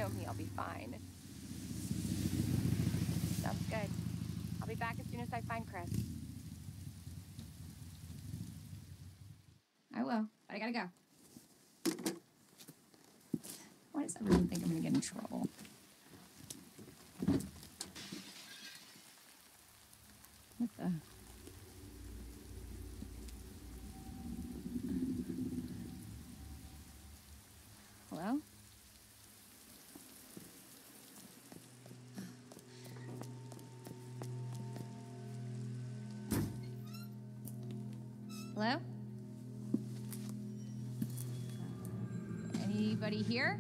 Show me I'll be fine. Sounds good. I'll be back as soon as I find Chris. I will, but I gotta go. Why does everyone think I'm gonna get in trouble? What the? Hello? Hello? Anybody here?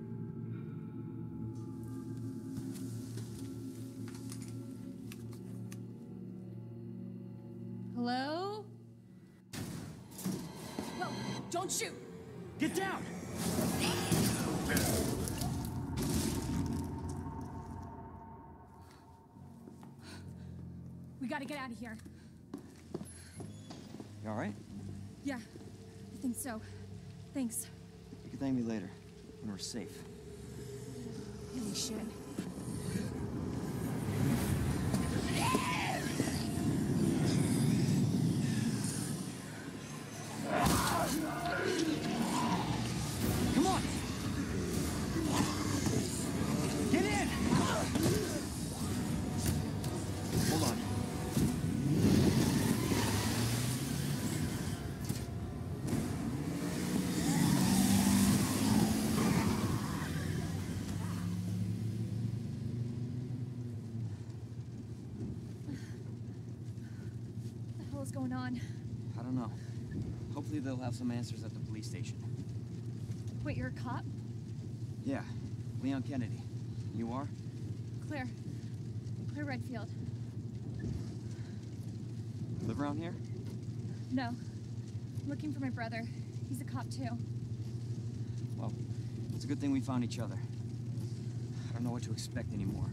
Hello? Whoa, don't shoot! Get down! We gotta get out of here. You alright? Yeah, I think so. Thanks. You can thank me later, when we're safe. Holy shit. Come on! Get in! Hold on. What the hell is going on? I don't know. Hopefully they'll have some answers at the police station. Wait, you're a cop? Yeah, Leon Kennedy. You are? Claire. Claire Redfield. Live around here? No. I'm looking for my brother. He's a cop too. Well, it's a good thing we found each other. I don't know what to expect anymore.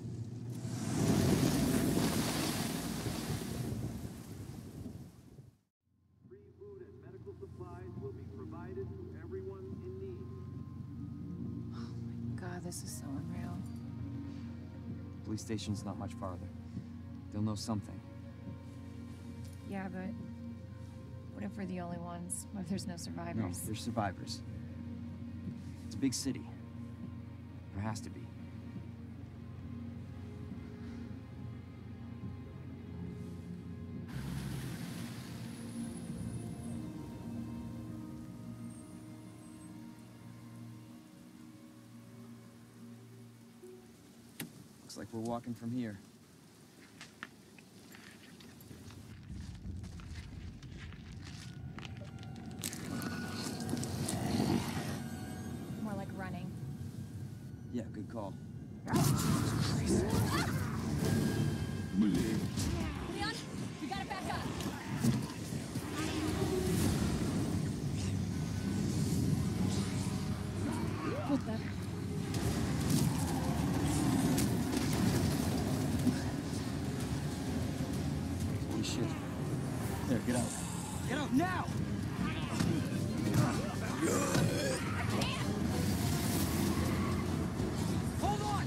Free food and medical supplies will be provided to everyone in need. Oh my god, this is so unreal. Police station's not much farther. They'll know something. Yeah, but what if we're the only ones? What if there's no No, survivors? there's survivors. It's a big city. There has to be. Looks like we're walking from here. More like running. Yeah, good call. Leon, we gotta back up. What the? Holy shit. There, get out. Get out now! Hold on!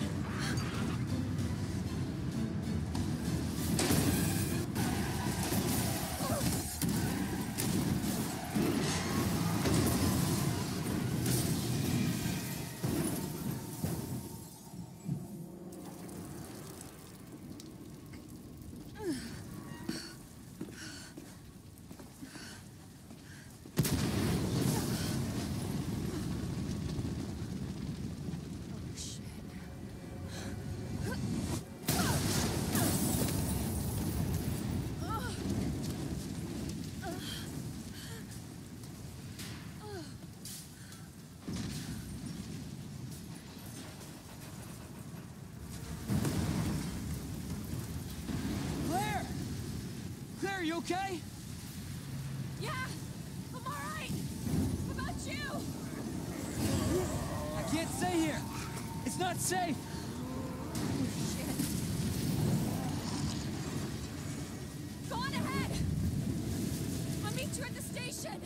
Claire! Claire, you okay? Yeah, I'm all right. What about you? I can't stay here. It's not safe. Shit. Go on ahead. I'll meet you at the station.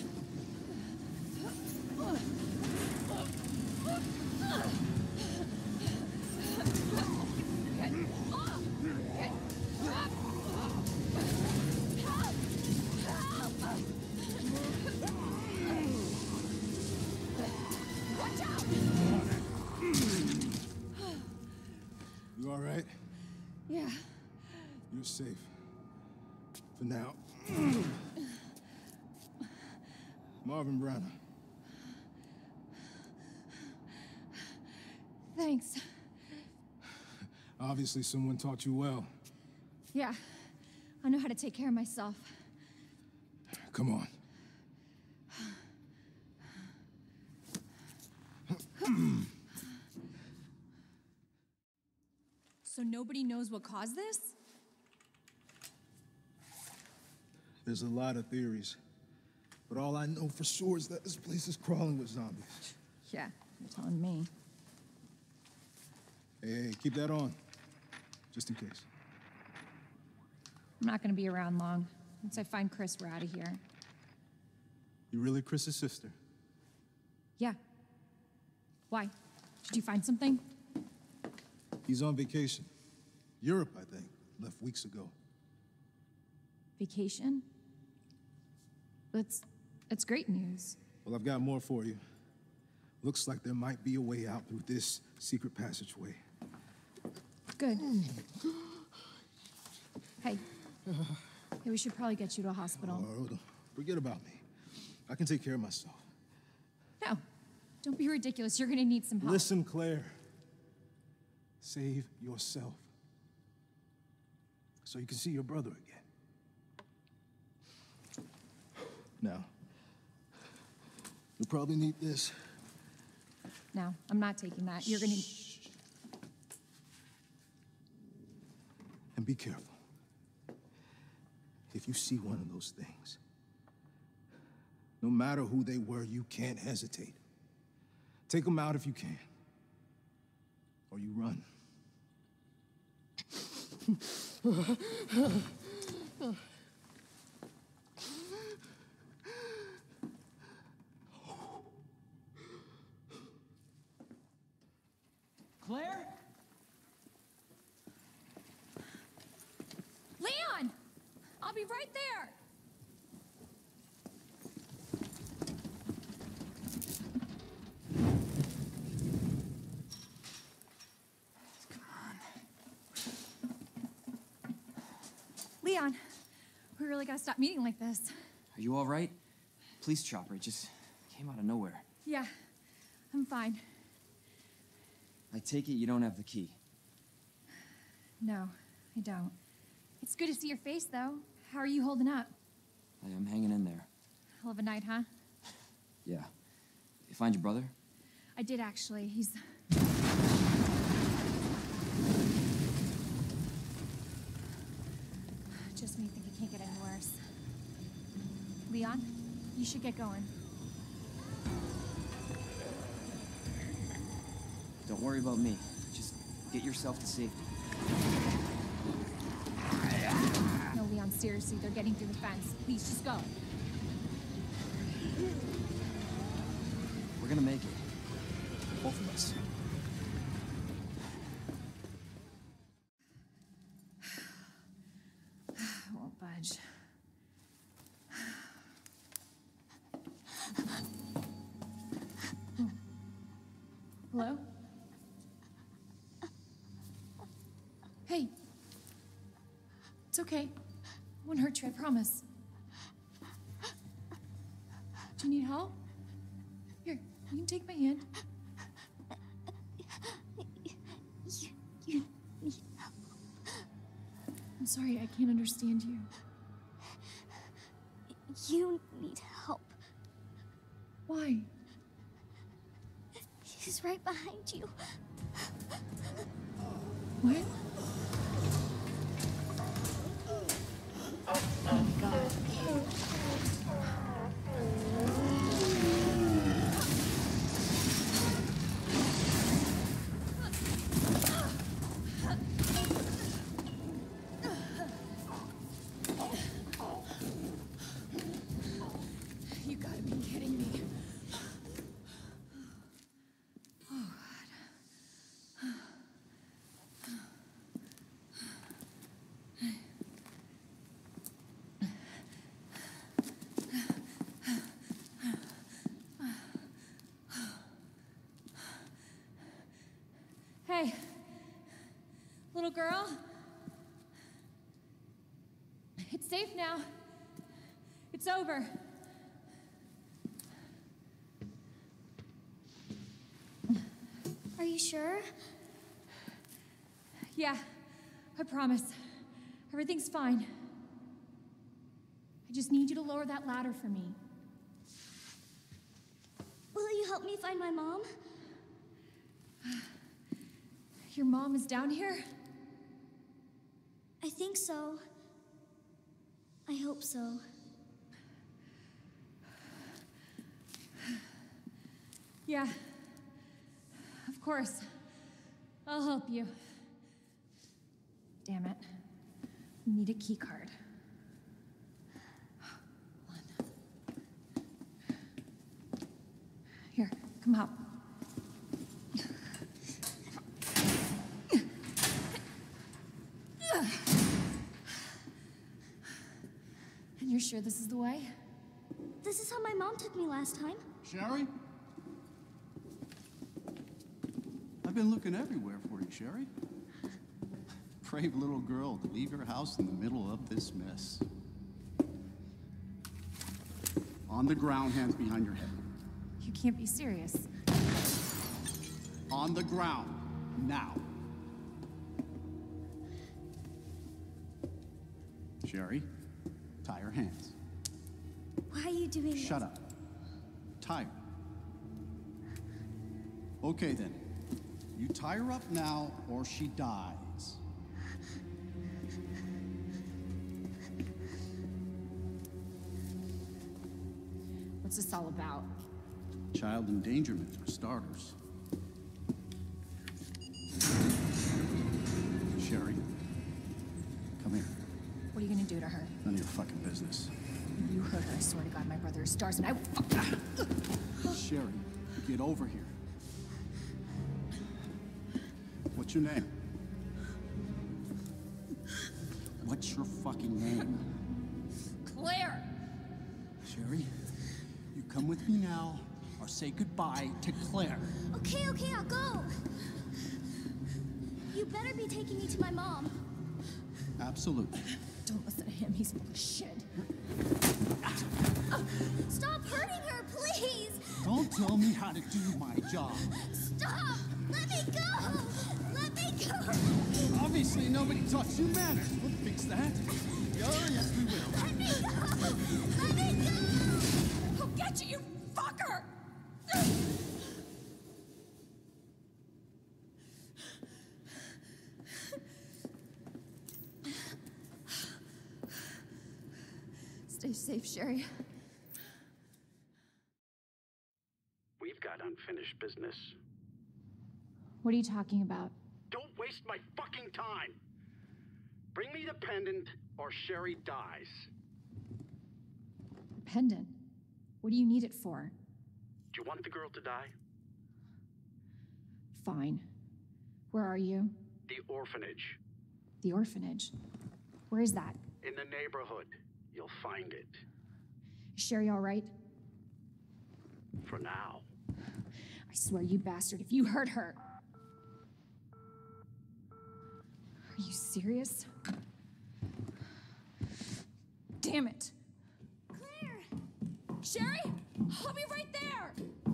You're safe. For now. Marvin Branagh. Thanks. Obviously someone taught you well. Yeah, I know how to take care of myself. Come on. So nobody knows what caused this? There's a lot of theories. But all I know for sure is that this place is crawling with zombies. Yeah, you're telling me. Hey, keep that on. Just in case. I'm not gonna be around long. Once I find Chris, we're out of here. You really Chris's sister? Yeah. Why? Did you find something? He's on vacation. Europe, I think. Left weeks ago. Vacation? That's great news. Well, I've got more for you. Looks like there might be a way out through this secret passageway. Good. Hey. Hey, we should probably get you to a hospital. Oh, forget about me. I can take care of myself. No. Don't be ridiculous. You're gonna need some help. Listen, Claire. Save yourself. So you can see your brother again. Now, you'll probably need this. No, I'm not taking that. You're gonna... And be careful. If you see one of those things, no matter who they were, you can't hesitate. Take them out if you can. Or you run. Claire? Leon! I'll be right there! Leon, we really gotta stop meeting like this. Are you all right? Police chopper, it just came out of nowhere. Yeah, I'm fine. I take it you don't have the key. No, I don't. It's good to see your face, though. How are you holding up? I'm hanging in there. Hell of a night, huh? Yeah. You find your brother? I did, actually. He's... Just when you think it can't get any worse. Leon, you should get going. Don't worry about me. Just get yourself to safety. No, Leon, seriously, they're getting through the fence. Please, just go. We're gonna make it. Both of us. I won't budge. Hello? Hey. It's okay. I won't hurt you, I promise. Do you need help? Here, you can take my hand. You need help. I'm sorry, I can't understand you. You need help. Why? He's right behind you. What? Oh my God. You gotta be kidding me. safe now. It's over. Are you sure? Yeah, I promise. Everything's fine. I just need you to lower that ladder for me. Will you help me find my mom? Your mom is down here? I think so. I hope so. Yeah. Of course. I'll help you. Damn it. We need a key card. Here, come help. And you're sure this is the way? This is how my mom took me last time. Sherry? I've been looking everywhere for you, Sherry. Brave little girl to leave your house in the middle of this mess. On the ground, hands behind your head. You can't be serious. On the ground, now. Sherry, tie her hands. Why are you doing this? Shut up. Tie her. Okay then. You tie her up now, or she dies. What's this all about? Child endangerment, for starters. Sherry, come here. What are you gonna do to her? None of your fucking business. You hurt her, I swear to God, my brother is stars and I will fuck her. Sherry, get over here. What's your name? What's your fucking name? Claire! Sherry, you come with me now, or say goodbye to Claire. Okay, I'll go. You better be taking me to my mom. Absolutely. Don't listen to him, he's full of shit. Stop hurting her, please! Don't tell me how to do my job. Stop! Let me go! Let me go! Obviously, nobody taught you manners. We'll fix that. Oh, yes, we will. Let me go! Let me go! I'll get you, you fucker! Stay safe, Sherry. We've got unfinished business. What are you talking about? Don't waste my fucking time! Bring me the pendant, or Sherry dies. Pendant? What do you need it for? Do you want the girl to die? Fine. Where are you? The orphanage. The orphanage. Where is that? In the neighborhood. You'll find it. Is Sherry all right? For now. I swear, you bastard, if you hurt her. Are you serious? Damn it. Claire! Sherry, I'll be right there.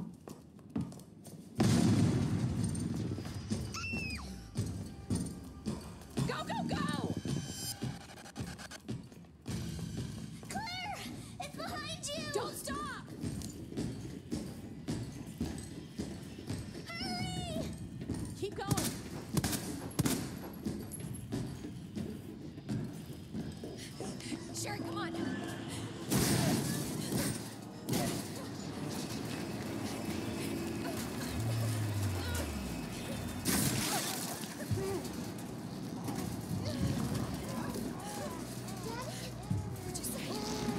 Go, go, go! Claire! It's behind you! Don't stop! Hurry! Keep going. Sherry, come on. What'd you say?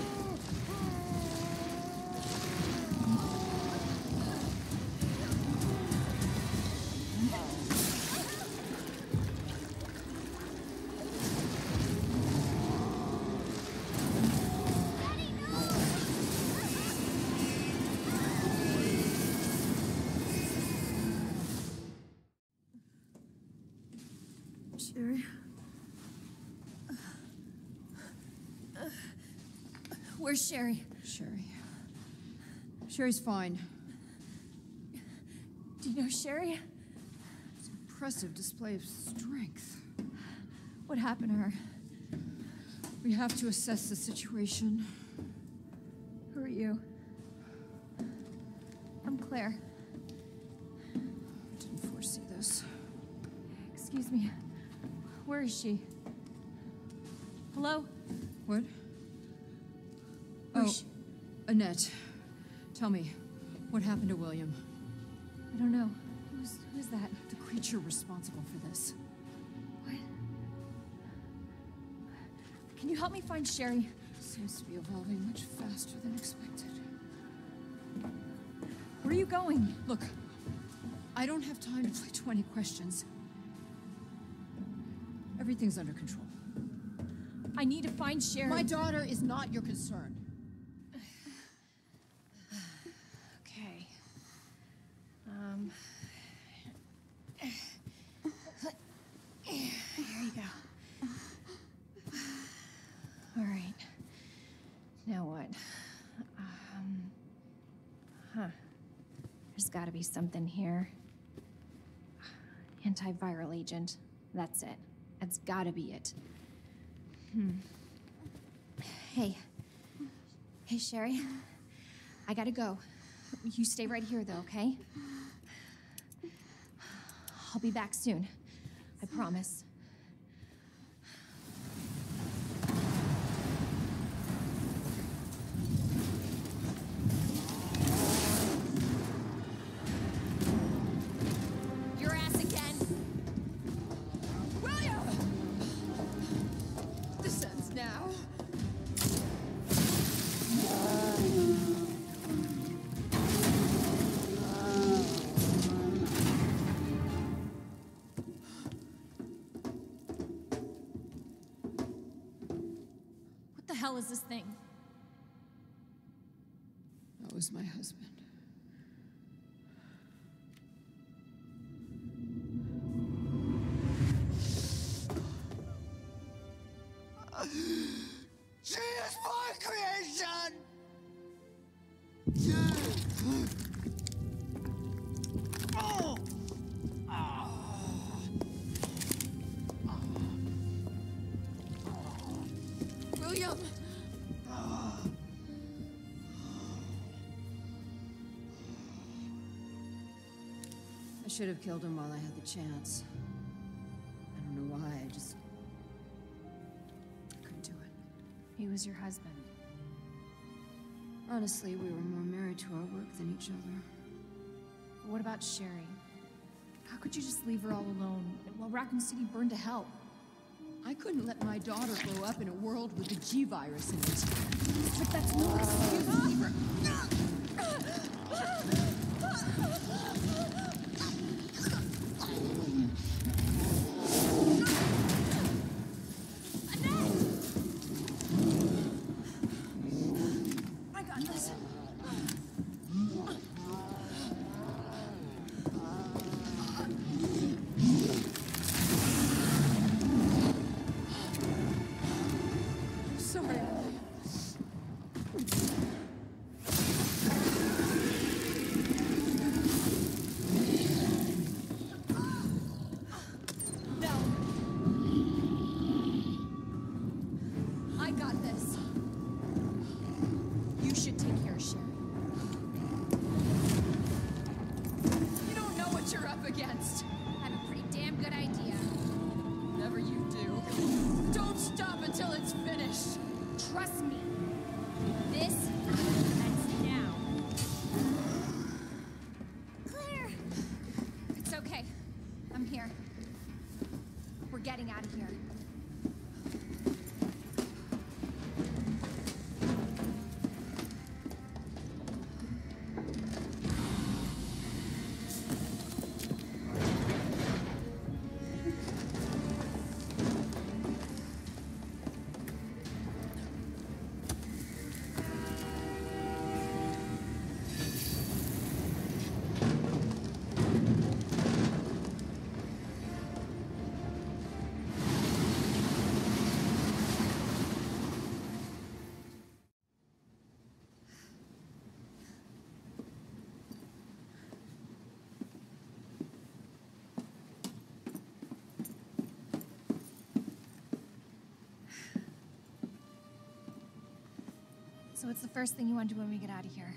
Daddy, no! Sherry. Where's Sherry? Sherry's fine. Do you know Sherry? It's an impressive display of strength. What happened to her? We have to assess the situation. Who are you? I'm Claire. Didn't foresee this. Excuse me. Where is she? Hello? What? Where's she? Annette. Tell me, what happened to William? I don't know. Who's that? The creature responsible for this. What? Can you help me find Sherry? Seems to be evolving much faster than expected. Where are you going? Look, I don't have time to play 20 questions. Everything's under control. I need to find Sherry. My daughter is not your concern. Okay. Here you go. All right. Now what? There's got to be something here. Antiviral agent. That's it. That's got to be it. Hey, Sherry. I gotta go. You stay right here, though, okay? I'll be back soon. I promise. Your ass again. William! This ends now. What the hell is this thing? That was my husband. She is my creation! William! I should have killed him while I had the chance. I don't know why, I just couldn't do it. He was your husband. Honestly, we were more married to our work than each other. But what about Sherry? How could you just leave her all alone while Raccoon City burned to hell? I couldn't let my daughter grow up in a world with the G-virus in it. But that's no excuse. I got this. Sorry. No. I got this. You should take care of Sherry. You don't know what you're up against. I have a pretty damn good idea. Whatever you do, don't stop until it's finished. Trust me. This ends now. Claire! It's okay. I'm here. We're getting out of here. So what's the first thing you want to do when we get out of here?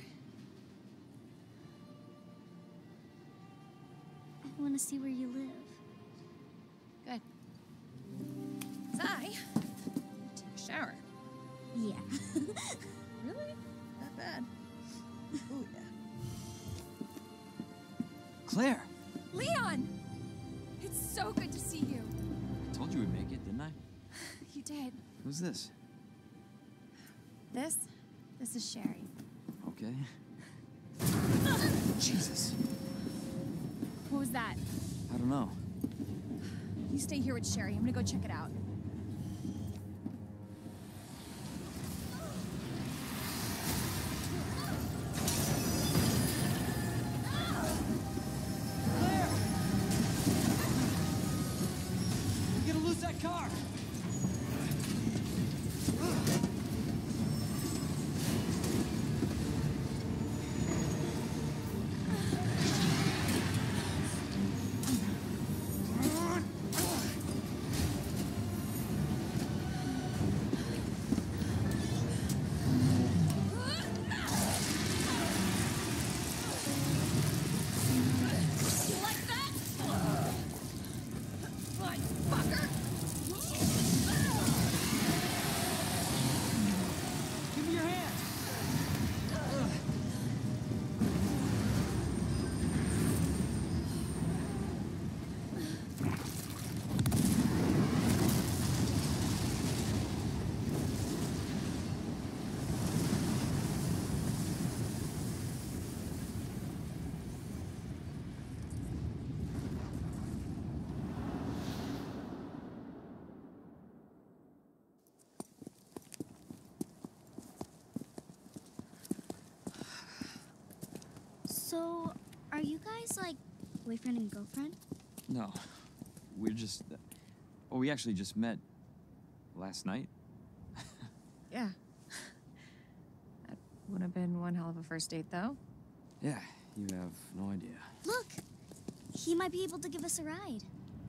I want to see where you live. Good. 'Cause I take a shower. Yeah. Really? That bad? Oh, yeah. Claire! Leon! It's so good to see you. I told you we'd make it, didn't I? You did. Who's this? This is Sherry. Okay. Jesus. What was that? I don't know. You stay here with Sherry. I'm gonna go check it out. We're gonna lose that car! Give me your hand! So, are you guys like boyfriend and girlfriend? No. We're just... Oh, we actually just met last night. Yeah. That would have been one hell of a first date, though. Yeah, you have no idea. Look! He might be able to give us a ride.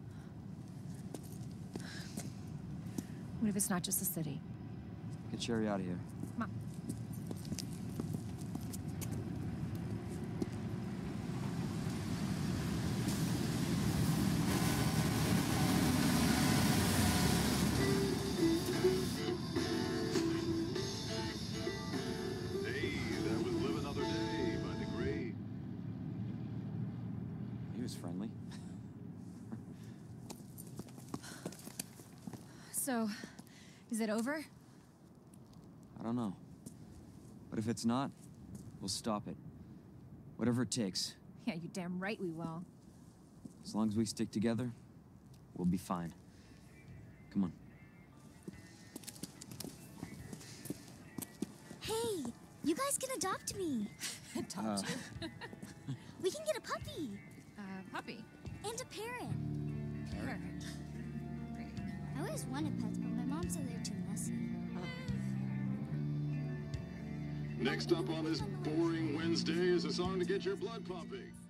What if it's not just the city? Get Sherry out of here. Come on. Hey, that was Live Another Day by The Gray. He was friendly. So, is it over? I don't know. But if it's not, we'll stop it. Whatever it takes. Yeah, you damn right we will. As long as we stick together, we'll be fine. Come on. Hey, you guys can adopt me. Adopt you. We can get a puppy Puppy. and a parrot. Parrot. I always wanted pets, but my mom said they're too messy. Next up on this boring Wednesday is a song to get your blood pumping.